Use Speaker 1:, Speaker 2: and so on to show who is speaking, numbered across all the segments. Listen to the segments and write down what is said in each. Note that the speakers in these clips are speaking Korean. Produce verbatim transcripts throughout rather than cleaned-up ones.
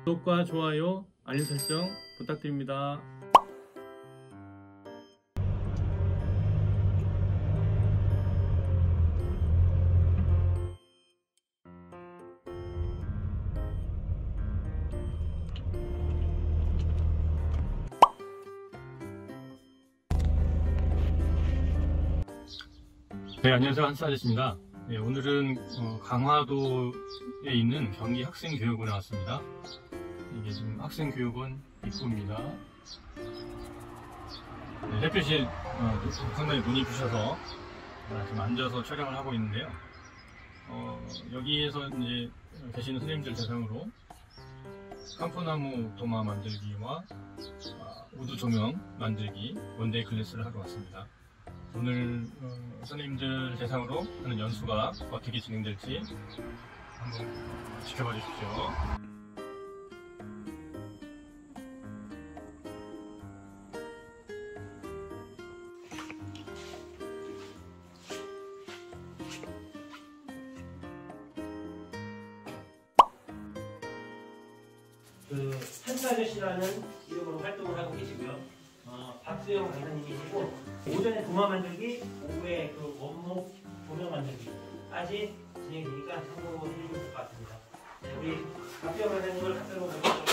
Speaker 1: 구독과 좋아요, 알림 설정 부탁드립니다. 네, 안녕하세요. 한스 아저씨입니다. 네, 오늘은 어, 강화도에 있는 경기 학생교육원에 왔습니다. 이게 지금 학생교육원 입구입니다. 네, 햇빛이 어, 상당히 눈이 부셔서 어, 지금 앉아서 촬영을 하고 있는데요. 어, 여기에서 이제 계시는 선생님들 대상으로 캄포나무 도마 만들기와 어, 우드 조명 만들기 원데이 클래스를 하러 왔습니다. 오늘 어, 선생님들 대상으로 하는 연수가 어떻게 진행될지 한번 지켜봐 주십시오.
Speaker 2: 그 한스 아저씨라는 이름으로 활동을 하고 계시고요. 어, 박수영 강사님이시고 오전에 도마 만들기, 오후에 그 원목 조명 만들기까지 진행되니까 참고해 주시면 될 것 같습니다. 네, 우리 박수영 강사님을 학생으로 모시도록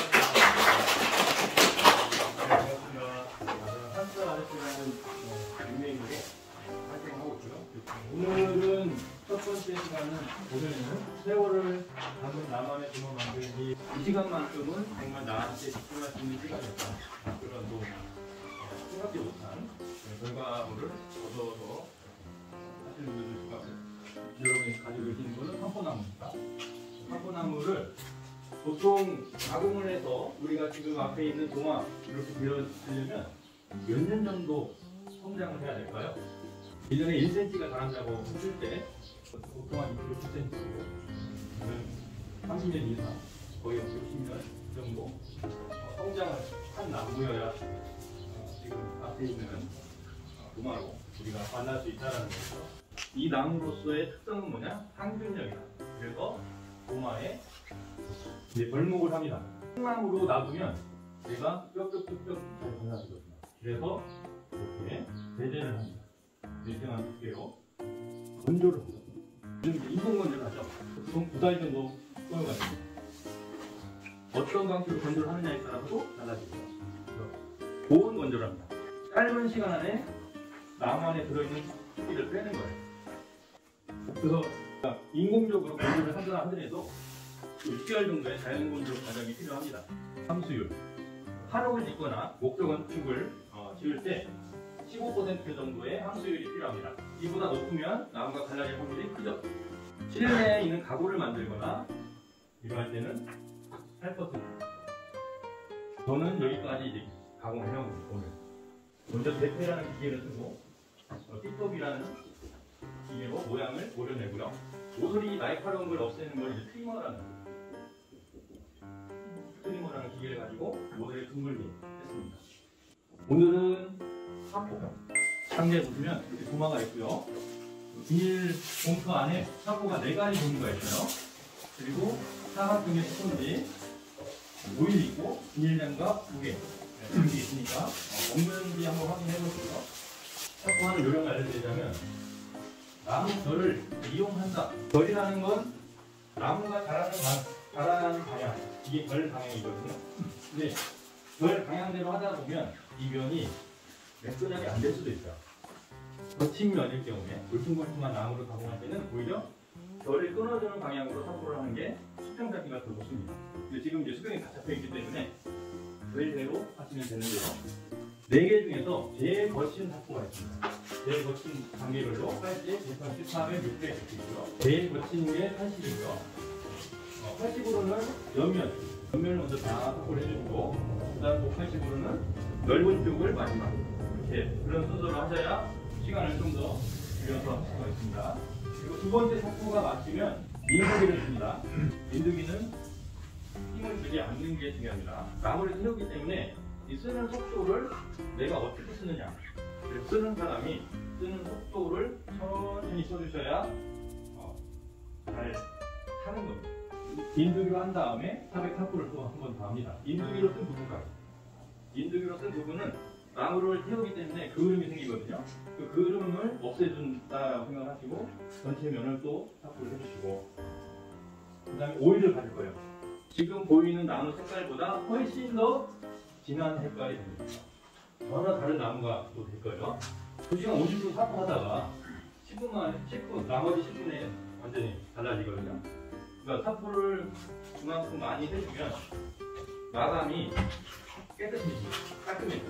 Speaker 2: 하겠습니다.
Speaker 1: 안녕하십니까. 한스 아저씨라는 닉네임으로 활동하고 있고요. 오늘은 첫 번째 시간은 오늘은 세월을 담은 나만의 도마 만들기. 이 시간만큼은 정말 나한테 집중할 수 있는 시간이었다. 그런 또 생각지 못한 결과물을 얻어서 하시는 분들 수가 여러분이 가지고 계시는 것은 캄포나무입니다. 캄포나무를 보통 가공을 해서 우리가 지금 앞에 있는 도마 이렇게 그려주려면 몇 년 정도 성장을 해야 될까요? 일 년에 일 센티미터가 자란다고 했을 때 보통 한 육 센티미터 정도 삼십 년 이상 거의 육십 년 정도 성장을 한 나무여야 지금 앞에 있는 도마로 우리가 만날 수 있다는 거죠. 이 나무로서의 특성은 뭐냐? 항균력이다. 그래서 도마에 이제 벌목을 합니다. 콩나무로 놔두면 얘가 뼈뼈뼈뼈 잘 발라지거든요. 그래서 이렇게 배제를 합니다. 이렇게 놔둘게요. 건조를 합니다. 지금 인공 건조를 하죠. 보통 두 달 정도 소요가됩니다. 어떤 방식으로 건조를 하느냐에 따라서도 달라지고요. 고온 건조를 합니다. 짧은 시간 안에 나무 안에 들어있는 습기를 빼는 거예요. 그래서 인공적으로 건조를 한다 하더라도 육 개월 정도의 자연 건조 과정이 필요합니다. 함수율, 한옥을 짓거나 목조 건축을 어, 지을 때 십오 퍼센트 정도의 함수율이 필요합니다. 이보다 높으면 나무가 갈라질 확률이 크죠. 실내에 있는 가구를 만들거나 이거 할 때는 팔 퍼센트. 저는 여기까지 이제 가공을 해온 오늘. 먼저 대패라는 기계를 쓰고 어, 띠톱이라는 기계로 모양을 오려내고요. 모서리 날카로운 걸 없애는 걸 이제 트리머라는 트리머라는 기계를 가지고 모서리 둥글게 했습니다. 오늘은 사포. 상자에 보시면 이렇게 도마가 있고요. 비닐 봉투 안에 사포가 네 가지 종류가 있어요. 그리고 사각형의 스펀지, 오일 있고 비닐 장갑 두 개. 이렇게 있으니까 없는지 한번 확인해 보시고요. 사포 하는 요령을 알려드리자면 나무 결을 이용한다. 결이라는 건 나무가 자라는, 자라는 방향, 이게 결 방향이거든요. 근데 결 방향대로 하다 보면 이 면이 매끈하게 안 될 수도 있어요. 거친 면일 경우에 울퉁불퉁한 나무를 가공할 때는 오히려 결을 끊어주는 방향으로 사포를 하는 게 수평 잡기가 더 좋습니다. 근데 지금 이제 수평이 다 잡혀 있기 때문에 결대로 하시면 되는데요. 네 개 중에서 제일 거친 사포가 있습니다. 제일 거친 단계별로 팔십, 백팔십, 사백, 육백 이렇게 있고요. 제일 거친 게 팔십이고요. 어, 팔십으로는 옆면, 옆면을 먼저 다 사포를 해주고 그 다음 팔십으로는 넓은 쪽을 마지막 이렇게 그런 순서로 하셔야 시간을 좀 더 줄여서 할 수가 있습니다. 그리고 두 번째 사포가 마치면 민두기를 줍니다. 민두기는 힘을 주지 않는 게 중요합니다. 나무를 세우기 때문에 이 쓰는 속도를 내가 어떻게 쓰느냐. 쓰는 사람이 쓰는 속도를 천천히 써주셔야 어, 잘 타는 겁니다. 인두기로 한 다음에 탑에 탑구를 또 한 번 더 합니다. 인두기로 쓴 부분까지. 인두기로 쓴 부분은 나무를 태우기 때문에 그을음이 생기거든요. 그 그을음을 없애준다라고 생각하시고 전체 면을 또 탑구를 해주시고 그 다음에 오일을 바를 거예요. 지금 보이는 나무 색깔보다 훨씬 더 진한 색깔이 됩니다. 전혀 다른 나무가 또 될 거예요. 두 시간 오십 분 탑구하다가 십 분 만에 십 분, 나머지 십 분에 완전히 달라지거든요. 그러니까 탑구를 그만큼 많이 해주면 마감이 깨끗해지고 깔끔해져요.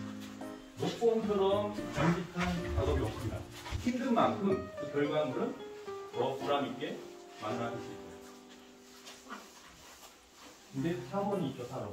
Speaker 1: 목공처럼 정직한 작업이 없습니다. 힘든 만큼 그 결과물은 더 보람있게 만나실 수 있어요. 근데 사원이 있죠, 사원.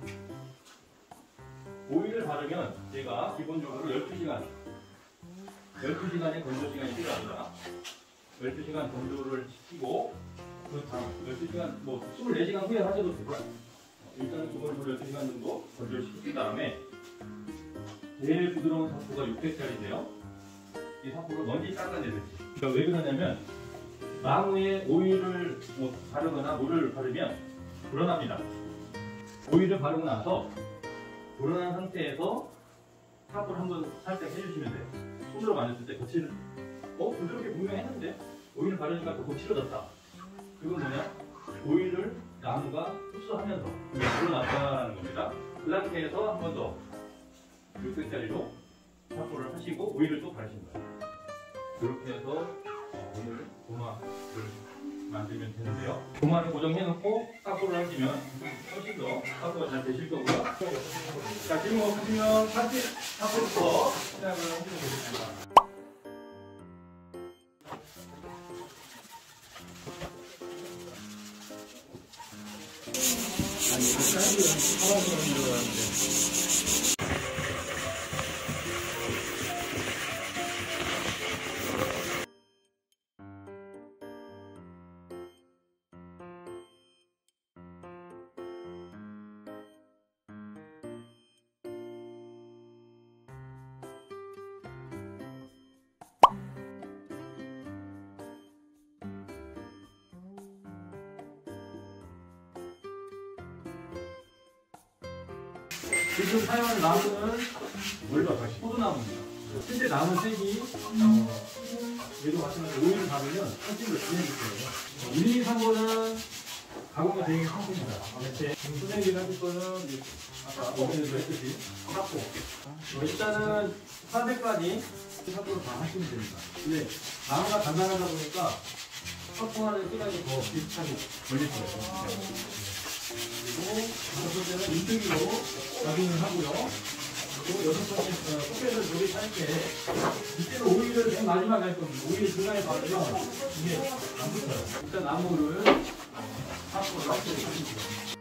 Speaker 1: 오일을 바르면 제가 기본적으로 열두 시간 열두 시간의 건조 시간이 필요합니다. 열두 시간 건조를 시키고 그 다음 열두 시간, 뭐 이십사 시간 후에 하셔도 되고요. 일단은 기본적으로 열두 시간 정도 건조를 시킨 다음에 제일 부드러운 사포가 육백 짜리인데요. 이 사포를 먼지 닦아내듯이. 그러니까 왜 그러냐면 나무에 오일을 뭐 바르거나 물을 바르면 불어납니다. 오일을 바르고 나서 불어난 상태에서 사포를 한번 살짝 해주시면 돼요. 손으로 만졌을 때 거칠은 어? 부드럽게 분명히 했는데 오일을 바르니까 더 거칠어졌다. 그건 뭐냐? 오일을 나무가 흡수하면서 불어났다는 겁니다. 그 상태에서 한 번 더 육백 짜리로 사포를 하시고 오일을 또 바르신 거예요. 이렇게 해서 어, 오늘 도마를 만들면 되는데요. 도마를 고정해놓고 사포를 하시면 훨씬 더 사포가 잘 되실 거고요. 자, 지금 뭐 보시면 사실 사포부터 시작을 해주면 되겠습니다. 아니, 사람들은 사람으로 들어가는데. 지금 사용하는 나무는 포도나무입니다. 실제 나무 색이 어, 얘도 마찬가지로 오일을 바르면 훨씬 더 진해질 거예요. 우리 산 거는 가공이 되게 상품입니다. 지금 선생님이 하실 거는 아까 어머니도 했듯이 사포. 어, 일단은 사백까지 사포를 다 하시면 됩니다. 근데 나무가 단단하다 보니까 사포하는 시간이 더 비슷하게 걸릴 거예요. 그리고 다섯 번째는 인등기로 확인을 하고요. 그리고 여섯 번째 포켓을 조립할 때 이때는 오일을 맨 마지막에 할 겁니다. 오일 중간에 바르면 이게 안 붙어요. 일단 나무를 사포를 하시면 됩니다.